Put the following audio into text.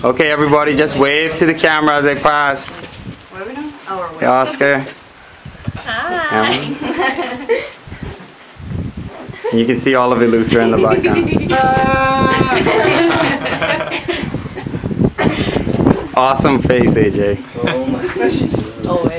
Okay, everybody, just wave to the camera as I pass. What are we doing? Oh, we're Hey, waiting. Oscar. Hi. You can see all of Eleuthera in the background. Awesome face, AJ. Oh my gosh. Oh,